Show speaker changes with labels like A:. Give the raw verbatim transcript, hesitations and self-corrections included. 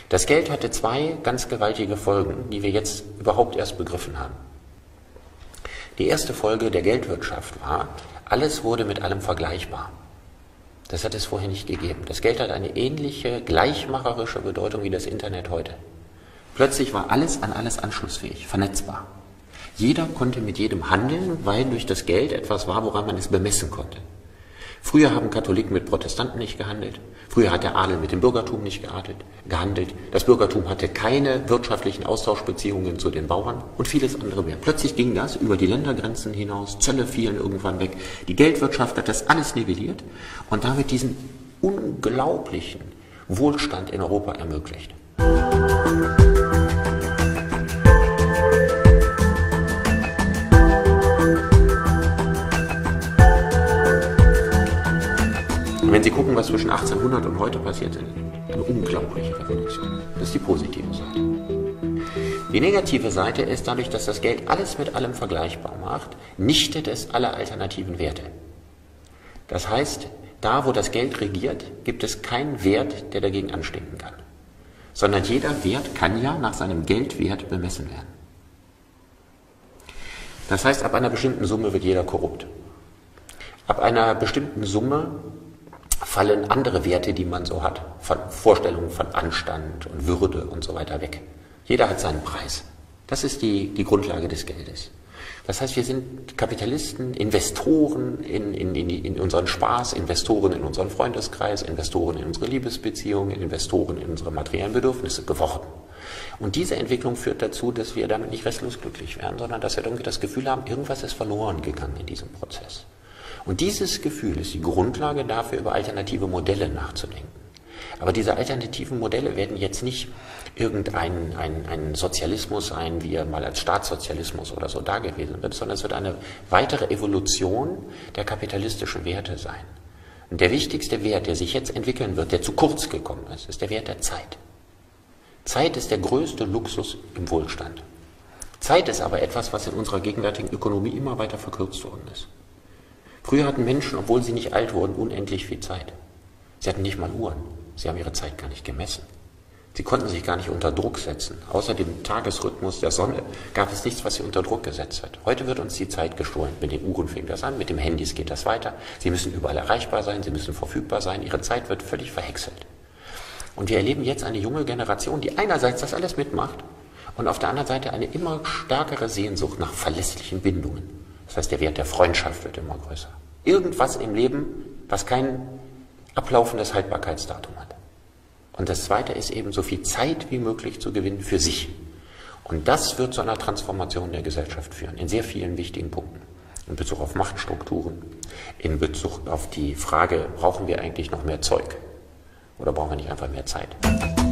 A: Das Geld hatte zwei ganz gewaltige Folgen, die wir jetzt überhaupt erst begriffen haben. Die erste Folge der Geldwirtschaft war, alles wurde mit allem vergleichbar. Das hat es vorher nicht gegeben. Das Geld hat eine ähnliche, gleichmacherische Bedeutung wie das Internet heute. Plötzlich war alles an alles anschlussfähig, vernetzbar. Jeder konnte mit jedem handeln, weil durch das Geld etwas war, woran man es bemessen konnte. Früher haben Katholiken mit Protestanten nicht gehandelt. Früher hat der Adel mit dem Bürgertum nicht gehandelt. Das Bürgertum hatte keine wirtschaftlichen Austauschbeziehungen zu den Bauern und vieles andere mehr. Plötzlich ging das über die Ländergrenzen hinaus, Zölle fielen irgendwann weg. Die Geldwirtschaft hat das alles nivelliert und damit diesen unglaublichen Wohlstand in Europa ermöglicht. Wenn Sie gucken, was zwischen achtzehnhundert und heute passiert ist, eine unglaubliche Revolution. Das ist die positive Seite. Die negative Seite ist, dadurch, dass das Geld alles mit allem vergleichbar macht, nichtet es alle alternativen Werte. Das heißt, da wo das Geld regiert, gibt es keinen Wert, der dagegen anstinken kann. Sondern jeder Wert kann ja nach seinem Geldwert bemessen werden. Das heißt, ab einer bestimmten Summe wird jeder korrupt. Ab einer bestimmten Summe fallen andere Werte, die man so hat, von Vorstellungen von Anstand und Würde und so weiter weg. Jeder hat seinen Preis. Das ist die, die Grundlage des Geldes. Das heißt, wir sind Kapitalisten, Investoren in, in, in, in unseren Spaß, Investoren in unseren Freundeskreis, Investoren in unsere Liebesbeziehungen, Investoren in unsere materiellen Bedürfnisse geworden. Und diese Entwicklung führt dazu, dass wir damit nicht restlos glücklich werden, sondern dass wir irgendwie das Gefühl haben, irgendwas ist verloren gegangen in diesem Prozess. Und dieses Gefühl ist die Grundlage dafür, über alternative Modelle nachzudenken. Aber diese alternativen Modelle werden jetzt nicht irgendein ein, ein Sozialismus sein, wie er mal als Staatssozialismus oder so da gewesen wird, sondern es wird eine weitere Evolution der kapitalistischen Werte sein. Und der wichtigste Wert, der sich jetzt entwickeln wird, der zu kurz gekommen ist, ist der Wert der Zeit. Zeit ist der größte Luxus im Wohlstand. Zeit ist aber etwas, was in unserer gegenwärtigen Ökonomie immer weiter verkürzt worden ist. Früher hatten Menschen, obwohl sie nicht alt wurden, unendlich viel Zeit. Sie hatten nicht mal Uhren. Sie haben ihre Zeit gar nicht gemessen. Sie konnten sich gar nicht unter Druck setzen. Außer dem Tagesrhythmus der Sonne gab es nichts, was sie unter Druck gesetzt hat. Heute wird uns die Zeit gestohlen. Mit den Uhren fängt das an, mit den Handys geht das weiter. Sie müssen überall erreichbar sein, sie müssen verfügbar sein. Ihre Zeit wird völlig verhäckselt. Und wir erleben jetzt eine junge Generation, die einerseits das alles mitmacht und auf der anderen Seite eine immer stärkere Sehnsucht nach verlässlichen Bindungen. Das heißt, der Wert der Freundschaft wird immer größer. Irgendwas im Leben, was kein ablaufendes Haltbarkeitsdatum hat. Und das Zweite ist eben, so viel Zeit wie möglich zu gewinnen für sich. Und das wird zu einer Transformation der Gesellschaft führen, in sehr vielen wichtigen Punkten. In Bezug auf Machtstrukturen, in Bezug auf die Frage, brauchen wir eigentlich noch mehr Zeug? Oder brauchen wir nicht einfach mehr Zeit?